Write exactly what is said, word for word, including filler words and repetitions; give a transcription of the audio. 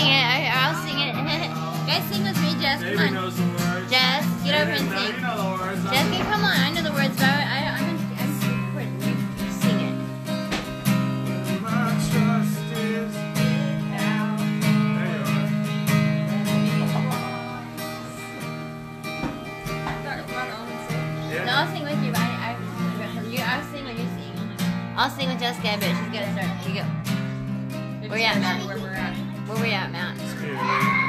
sing it. I, I'll sing it. Guys, sing with me, Jess. Come on. knows the words. Jess, get over and Now sing. you know the words. Jessica, come on. I know the words, but I, I, I'm I'm recording. You sing it. My trust is now. There you are. No, I'll sing with you, but I, I, you, I'll sing when you sing. I'll sing with Jessica, but she's gonna start. Here you go. Where we at, Matt? Where we're at. Where we at, Matt? Yeah.